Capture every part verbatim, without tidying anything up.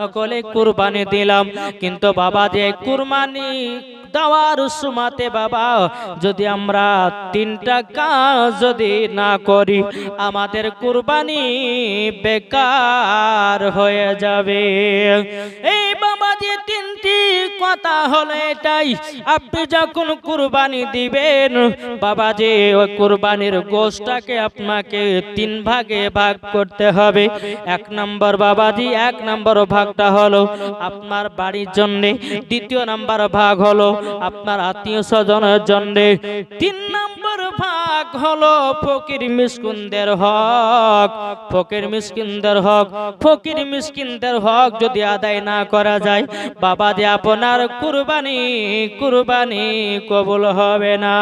সকলে কুরবানি দিলাম, কিন্তু বাবা যে কুরবানি দেওয়ার সুমাতে বাবা যদি আমরা তিনটা কাজ যদি না করি আমাদের কুরবানি বেকার হয়ে যাবে। এই বাবা যে তিনটি কথা হলো এটাই, আপনি যখন কুরবানি দিবেন বাবা যে ওই কুরবানির গোশতটাকে আপনাকে তিন ভাগে ভাগ করতে হবে। এক নম্বর বাবাজি এক নম্বর ভাগটা হলো আপনার বাড়ির জন্য, দ্বিতীয় নম্বর ভাগ হলো আপনার আত্মীয় স্বজনের জন্য, তিন নম্বর ভাগ হলো ফকির মিসকিনদের হক। ফকির মিসকিনদের হক ফকির মিসকিনদের হক যদি আদায় না করা যায় বাবা যে আপনার কুরবানি কুরবানি কবুল হবে না।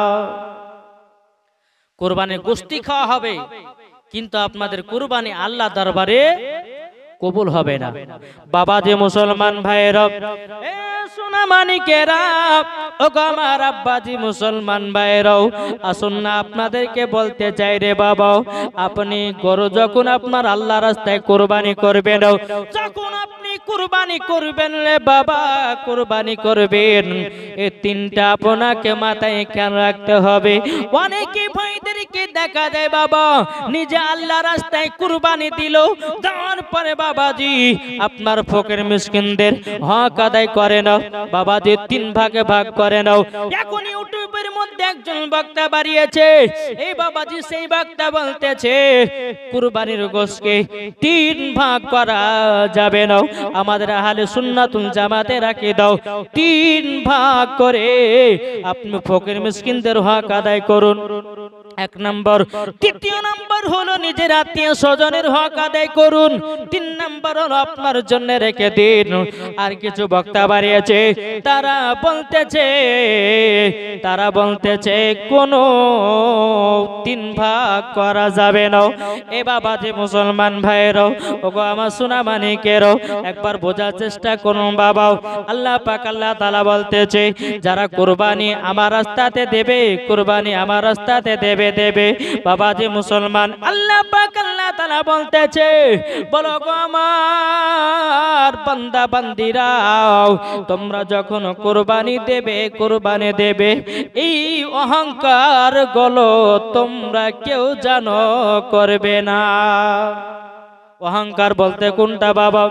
কুরবানির গোশত খাওয়া হবে কিন্তু আপনাদের কুরবানি আল্লাহ দরবারে কবুল হবে না। বাবা যে মুসলমান ভাইরা, এ সোনা মানিকেরা, ও আমার আব্বাজি মুসলমান ভাইরাও, আসুন না আপনাদেরকে বলতে চাই রে বাবা, আপনি গরু যখন আপনার আল্লাহ রাস্তায় কুরবানি করবেন, যখন আপনি কুরবানি করবেন রে বাবা, কুরবানি করবেন, এই তিনটা আপনাকে মাথায় খেয়াল রাখতে হবে। অনেকে ভাইদেরকে দেখা যায় বাবা নিজে আল্লাহ রাস্তায় কুরবানি দিল, দেওয়ার পরে বাবাজি আপনার ফকির মিসকিনদের হক আদায় করে নাও বাবাজি, তিন ভাগে ভাগ করে নাও। এখন ইউটিউবের মধ্যে একজন বক্তা বাড়িয়েছে, এই বাবাজি সেই বক্তা বলতেছে কুরবানির গোশতকে তিন ভাগ করা যাবে না, আমাদের আহলে সুন্নাতুল জামাতে রাখে দাও তিন ভাগ করে আপনি ফকির মিসকিনদের হক আদায় করুন। এক নম্বর। দ্বিতীয় নম্বর হলো নিজের আত্মীয় স্বজনের হক আদায় করুন। তিন নম্বর হলো আপনার জন্য রেখে দিন। আর কিছু বক্তা বাড়িয়েছে, তারা বলতেছে তারা বলতেছে কোনো তিন ভাগ করা যাবে না। এ বাবা যে মুসলমান ভাইয়েরও, ওগো আমার সোনা মানিকেরও, একবার বোঝার চেষ্টা করুন বাবা। আল্লাহ পাক আল্লাহ তাআলা বলতেছে যারা কুরবানি আমার রাস্তাতে দেবে, কুরবানি আমার রাস্তাতে দেবে দেবে বাবা যে মুসলমান, আল্লাহ পাক আল্লাহ তাআলা বলতেছে বলো গো আমার বান্দা বান্দিরা, তোমরা যখন কুরবানি দেবে কুরবানি দেবে এই অহংকার গুলো তোমরা কেউ জানো করবে না। অহংকার বলতে কোনটা বাবা?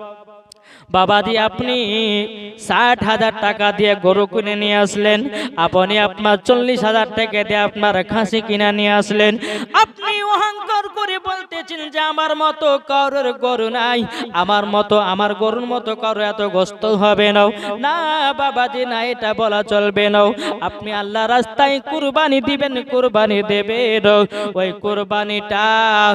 বাবাজি আপনি ষাট হাজার টাকা দিয়ে গরু কিনে নিয়ে আসলেন, আপনি আপনার চল্লিশ হাজার টাকা দিয়ে আপনার খাসি কিনে নিয়ে আসলেন, আপনি অহংকার করে বলতেছেন যে আমার মতো কারোর গরু নাই, আমার মতো আমার গরুর মতো কারো এত গোশত হবে না। না বাবাজি না, এটা বলা চলবে না। আপনি আল্লাহ রাস্তায় কুরবানি দিবেন, কুরবানি দেবেন, ওই কুরবানিটা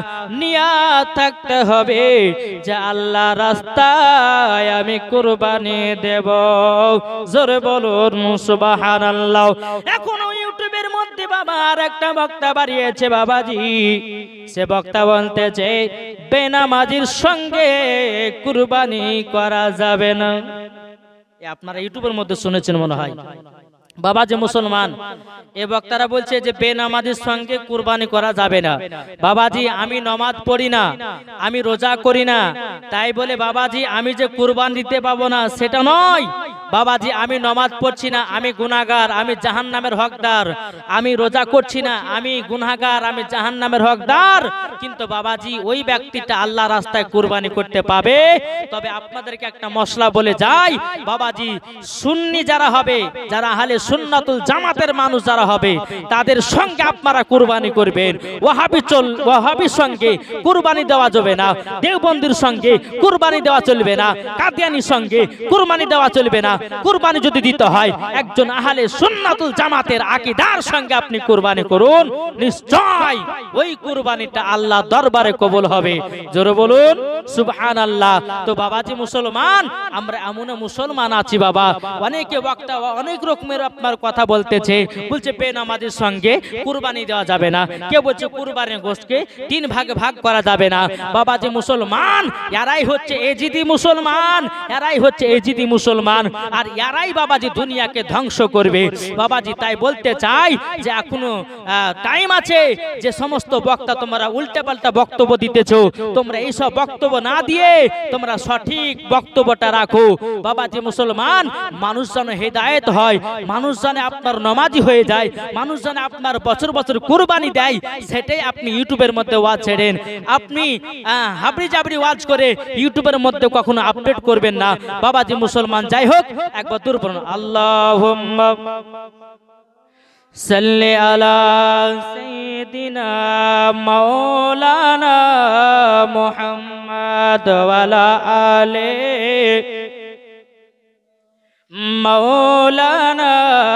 নিয়াত থাকতে হবে যে আল্লাহ রাস্তায় আমি কুরবানি দেব। জোরে বলুন সুবহানাল্লাহ। এখন ইউটিউবের মধ্যে বাবা আর একটা বক্তা বাড়িয়েছে বাবাজি, সে বক্তা বলতেছে বেনামাজির সঙ্গে কুরবানি করা যাবে না। আপনারা ইউটিউবের মধ্যে শুনেছেন মনে হয়। বাবা যে মুসলমান, এ বক্তারা বলছে যে বেনামাজির সঙ্গে কুরবানি করা যাবে না। বাবাজি আমি নামাজ পড়ি না, আমি রোজা করি না, তাই বলে বাবাজি আমি যে কুরবানি দিতে পাবো না সেটা নয়। বাবাজি আমি নামাজ পড়ছি না, আমি গুনাহগার, আমি জাহান্নামের হকদার, আমি রোজা করছি না, আমি গুনাহগার, আমি জাহান্নামের হকদার, কিন্তু বাবাজি ওই ব্যক্তিটা আল্লাহ রাস্তায় কুরবানি করতে পাবে। তবে আপনাদেরকে একটা মশলা বলে যাই বাবাজি, সুন্নি যারা হবে, যারা আহলে সুন্নাতুল জামাতের মানুষ যারা হবে, তাদের সঙ্গে আপনারা কুরবানি করবেন। ওয়াহাবি চল ওয়াহাবির সঙ্গে কুরবানি দেওয়া যাবে না, দেওবন্দির সঙ্গে কুরবানি দেওয়া চলবে না, কাদিয়ানির সঙ্গে কুরবানি দেওয়া চলবে না। কুরবানি যদি দিতে হয় একজন আহলে সুন্নাতুল জামাতের আকীদার সঙ্গে আপনি কুরবানি করুন, নিশ্চয় ওই কুরবানিটা আল্লাহ দরবারে কবুল হবে। জোরে বলুন সুবহানাল্লাহ। তো বাবাজি মুসলমান, আমরা এমন মুসলমান আছি বাবা, অনেকে বক্তা অনেক রকমের আপনার কথা বলতেছে, বলছে বেনামাজির সঙ্গে কুরবানি দেওয়া যাবে না, কেউ বলছে কুরবানির গোশতকে তিন ভাগে ভাগ করা যাবে না। বাবাজি মুসলমান, এরাই হচ্ছে এজিদি মুসলমান, এরাই হচ্ছে এজিদি মুসলমান, আর এরাই বাবাজি দুনিয়াকে ধ্বংস করবে। বাবাজি তাই বলতে চাই যে এখনো টাইম আছে, যে সমস্ত বক্তা তোমরা উল্টা উল্টাপাল্টা বক্তব্য দিতেছো। তোমরা এইসব বক্তব্য না দিয়ে তোমরা সঠিক বক্তব্যটা রাখো। বাবাজি মুসলমান, মানুষ যেন হেদায়েত হয়, মানুষ যেন আপনার নামাজি হয়ে যায়, মানুষ যেন আপনার বছর বছর কুরবানি দেয়, সেটাই আপনি ইউটিউবের মধ্যে ওয়াজ ছেড়েন। আপনি হাবড়ি জাবড়ি ওয়াজ করে ইউটিউবের মধ্যে কখনো আপডেট করবেন না বাবাজি মুসলমান। যাই হোক, একবার দূর পড়ুন, আল্লাহুম্মা সাল্লি আলা সাইয়্যিদিনা মাওলানা মুহাম্মদ ওয়া আলা আলি মাওলানা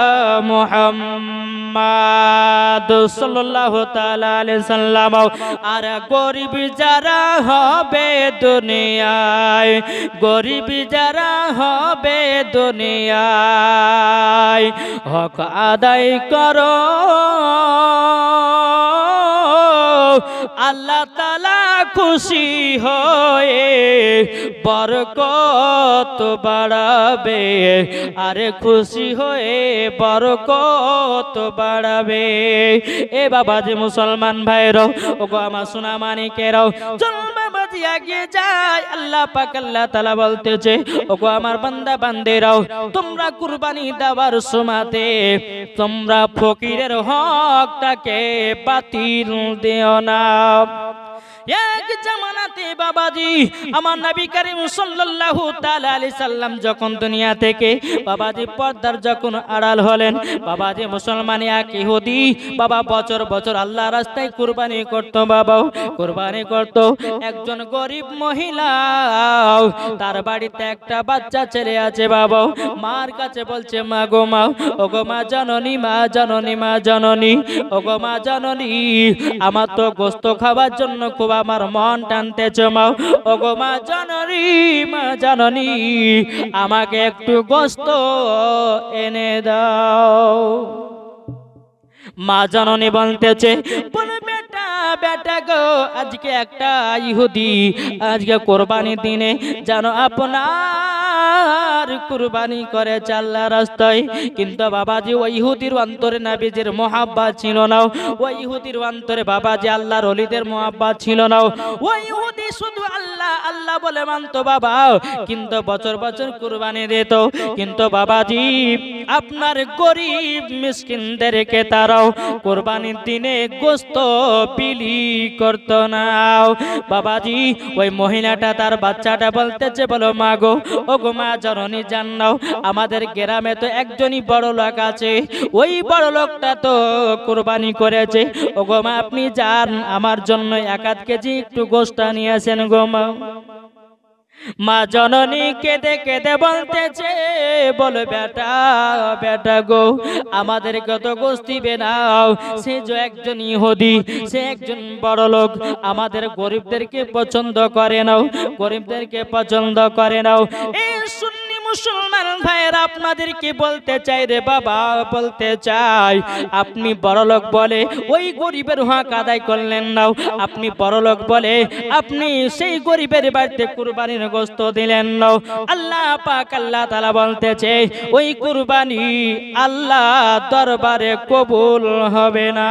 মুহাম্মদ সাল্লাল্লাহু তাআলা আলাইহি সাল্লাম। আর গরিব যারা হবে দুনিয়ায়, গরিব যারা হবে দুনিয়ায়, হক আদায় করো, আল্লাহ তাআলা খুশি হয়ে বরকত বাড়াবে, আরে খুশি হয়ে বরকত বাড়াবে। এ বাবাজি মুসলমান ভাইরাও, ওগো আমার সোনা মানিকেরাও, চল বাবাজি এগিয়ে যায়। আল্লাহ পাক আল্লাহ তাআলা বলতেছে, ওগো আমার বান্দা বান্দেরাও, তোমরা কুরবানি দেওয়ার সময়তে তোমরা ফকিরের হকটাকে বাতিল দিও না। এক জামানাতে বাবাজি আমার নবী করিম সাল্লাল্লাহু তাআলা আলাইহি সাল্লাম যখন দুনিয়া থেকে বাবাজি পর্দার যখন আড়াল হলেন, বাবাজি মুসলমান এক ইহুদি বাবা বছর বছর আল্লাহ রাস্তায় কুরবানি করত, বাবা কুরবানি করত। একজন গরিব মহিলা, তার বাড়িতে একটা বাচ্চা ছেলে আছে, বাবা মার কাছে বলছে, মা গো মা, ও গো মা জননী, মা জননী, মা জননী, ও গো মা জননী, আমার তো গোশত খাবার জন্য খুব আমার মন টানতেছে মা, ও গো মা জননী, মা জননী, আমাকে একটু গোশত এনে দাও। মা জননী বলতেছে, বলে বেটা বেটা গো, আজকে একটা ইহুদি আজকে কোরবানির দিনে জানো আপনার কুরবানি করে আল্লাহর রাস্তায়, কিন্তু বাবাজি ওই ইহুদির অন্তরে নবীজির মোহাব্বত ছিল না, ওই ইহুদির অন্তরে বাবাজি আল্লাহর ওলিদের মোহাব্বত ছিল না। ওই ইহুদি শুধু আল্লাহ আল্লাহ বলে মানতো বাবা, কিন্তু বছর বছর কুরবানি দিত, কিন্তু বাবাজি আপনার গরিব মিসকিনদেরকে তারাও কুরবানির দিনে গোশত বিলি করত না। বাবাজি ওই মহিলাটা তার বাচ্চাটা বলতেছে, বলো মা গো, ও গো মা জননী, জানাও আমাদের গ্রামে তো একজনই বড় লোক আছে, ওই বড় লোকটা তো কুরবানি করেছে, ও গো মা আপনি যান আমার জন্য এক আধ কেজি একটু গোশত নিয়ে আসেন গো মা। মা জননী কেঁদে কেঁদে বলতেছে, বলো বেটা বেটা গো, আমাদের কত গোশত দিবে নাও, সে যে একজন ইহুদি, সে একজন বড় লোক, আমাদের গরিবদেরকে পছন্দ করে নাও, গরিবদেরকে পছন্দ করে নাও। এই সুন্নি মুসলমান ভাইয়েরা আপনাদেরকে বলতে চাই রে বাবা, বলতে চাই, আপনি বড়লোক বলে ওই গরিবের হক আদায় করলেন নাও, আপনি বড়লোক বলে আপনি সেই গরিবের বাড়িতে কুরবানির গোশত দিলেন নাও। আল্লাহ পাক আল্লাহ তাআলা বলতেছে, ওই কুরবানি আল্লাহ দরবারে কবুল হবে না।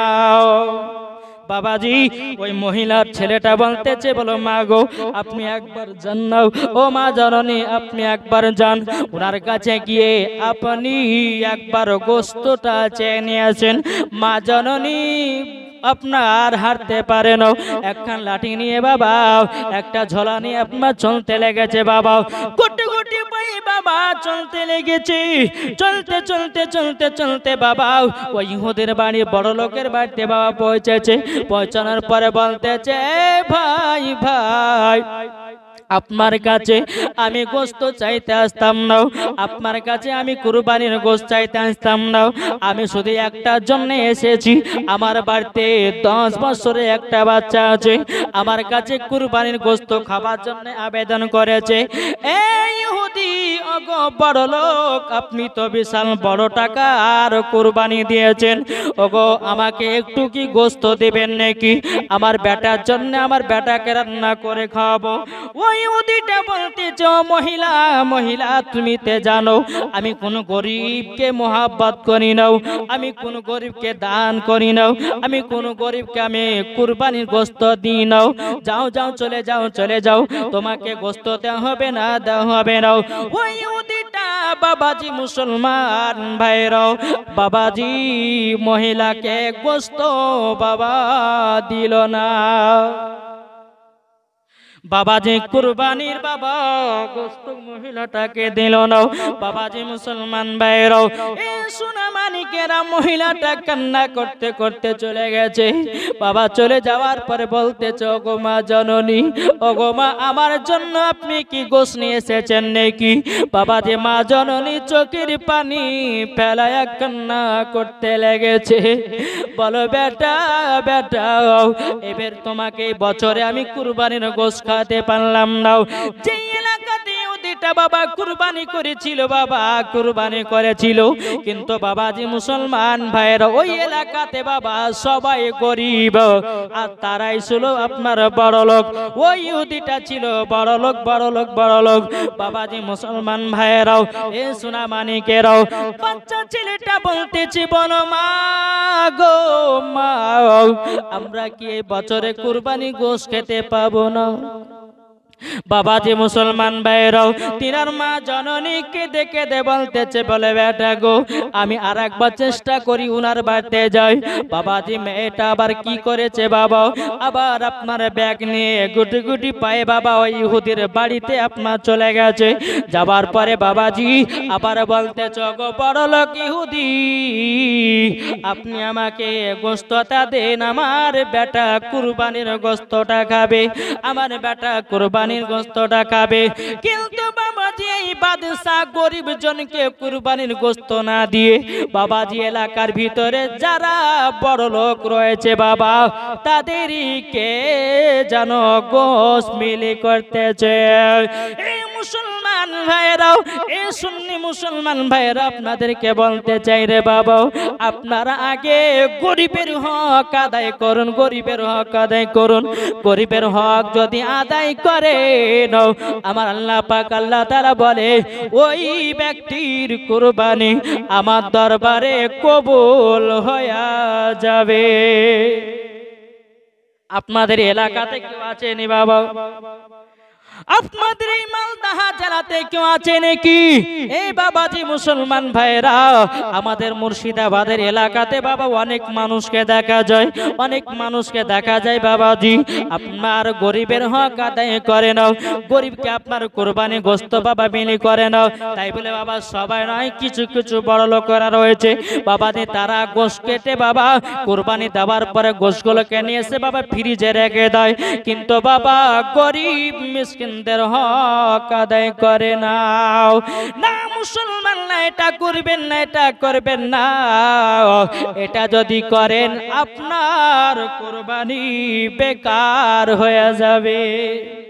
বাবাজি ওই মহিলার ছেলেটা বলতেছে, বলো মা গো আপনি একবার যান না, ও মা জননী আপনি একবার যান, ওনার কাছে গিয়ে আপনি একবার গোশতটা চেয়ে নিয়ে আসেন। মা জননী আপনার হাঁটতে পারে না, একখান লাঠি নিয়ে বাবা, একটা ঝোলা নিয়ে আপনার চলতে লেগেছে বাবা, গুটি গুটি পায়ে বাবা চলতে লেগেছে, চলতে চলতে চলতে চলতে বাবা ওই ইহুদের বাড়ি বড় লোকের বাড়িতে বাবা পৌঁছেছে। পৌঁছানোর পরে বলতেছে, ভাই ভাই আপনার কাছে আমি গোশত চাইতে আসতাম না, আপনার কাছে আমি কুরবানির গোশত চাইতে আসতাম না, আমি শুধু একটার জন্য এসেছি, আমার বাড়িতে দশ বছরের একটা বাচ্চা আছে, আমার কাছে কুরবানির গোশত খাবার জন্য আবেদন করেছে। এই ইহুদি ওগো গো বড় লোক, আপনি তো বিশাল বড় টাকা আর কুরবানি দিয়েছেন, ওগো আমাকে একটু কি গোস্ত দেবেন নাকি? আমার বেটার জন্য আমার বেটাকে রান্না করে খাওয়াবো। ওই ইহুদিটা বলতেছ, মহিলা মহিলা তুমি তে জানো আমি কোন গরিবকে মোহাব্বত করি নাও, আমি কোন গরিবকে দান করি নাও, আমি কোন গরিবকে আমি কুরবানির গোস্ত দিই নাও। যাও যাও চলে যাও চলে যাও, তোমাকে গোস্ত দেওয়া হবে না, দেওয়া হবে না। ওই ইহুদিটা বাবাজি মুসলমান ভাইরাও, বাবাজি মহিলাকে গোস্ত বাবা দিল না। বাবাজি কুরবানির বাবা গোস্ত মহিলাটাকে দিল না। বাবাজি মুসলমান ভাইরাও, এ সোনা মানিকেরা মহিলাটা কান্না করতে করতে চলে গেছে। বাবা চলে যাওয়ার পরে বলতেছ, ওগো মা জননী, ওগো মা আমার জন্য আপনি কি গোস্ত নিয়ে এসেছেন নাকি? বাবাজি মা জননী চোখের পানি ফেলায়া কান্না করতে লেগেছে। বলো বেটা বেটা, এবার তোমাকে বছরে আমি কুরবানির গোস্ত খাওয়াতে পারলাম না। যে এলাকাতে ইহুদিটা বাবা কুরবানি করেছিল, বাবা কুরবানি করেছিল, কিন্তু বাবাজি মুসলমান ভাইরা ওই এলাকাতে বাবা সবাই গরিব আর তারাই ছিল আপনার বড় লোক। ওই ইহুদিটা ছিল বড় লোক বড় লোক বড় লোক। বাবাজি মুসলমান ভাইরাও, এ সোনা মানিকেরাও, বাচ্চা ছেলেটা বলতেছি, বলো মা গো মা, আমরা কি এই বছরে কুরবানি গোশত খেতে পাবো না? বাবাজি মুসলমান ভাইরাও, তিনার মা জননীকে দেখে দে বলতেছে, বলে বেটা গো আমি আর একবার চেষ্টা করি উনার বাড়িতে যাই। বাবাজি মেয়েটা আবার কি করেছে বাবা, আবার আপনার ব্যাগ নিয়ে গুটি গুটি পায়ে বাবা ওই ইহুদির বাড়িতে আপনার চলে গেছে। যাবার পরে বাবাজি আবার বলতেছ, গো বড় লোক ইহুদি, আপনি আমাকে গোস্তটা দেন, আমার বেটা কুরবানির গোস্তটা খাবে, আমার বেটা কুরবানি গোস্তটা খাবে। কিন্তু বাবাজি এই বাদশা গরিব জনকে কুরবানির গোস্ত না দিয়ে বাবাজি এলাকার ভিতরে যারা বড় লোক রয়েছে বাবা তাদেরকে যেন গোস্ত মিলি করতেছে। এই মুসলমান ভাইরাও, এই সুন্নি মুসলমান ভাইরা আপনাদেরকে বলতে চাই রে বাবা, আপনারা আগে গরিবের হক আদায় করুন, গরিবের হক আদায় করুন। গরিবের হক যদি আদায় করে আমার আল্লাহ পাক আল্লাহ তাআলা বলে ওই ব্যক্তির কুরবানি আমার দরবারে কবুল হয়ে যাবে। আপনাদের এলাকাতে কেউ আছে নি বাবা? আপনাদের এই মালদাহা জেলাতে কেউ আছে নাকি? এই বাবাজি মুসলমান ভাইরা, আমাদের মুর্শিদাবাদের এলাকাতে বাবা অনেক মানুষকে দেখা যায়, অনেক মানুষকে দেখা যায় বাবাজি আপনার গরিবের হক আদায় করে নাও, গরিবকে আপনার কোরবানি গোস্ত বাবা মিলি করে নাও। তাই বলে বাবা সবাই নয়, কিছু কিছু বড় লোকেরা রয়েছে বাবাজি, তারা গোস্ত কেটে বাবা কোরবানি দেওয়ার পরে গোস্তগুলোকে নিয়ে এসে বাবা ফ্রিজে রেখে দেয়, কিন্তু বাবা গরিব মিসকিন হক আদায় করে নাও না। মুসলমান না, এটা করবেন না, এটা করবেন না। এটা যদি করেন আপনার কুরবানি বেকার হয়ে যাবে।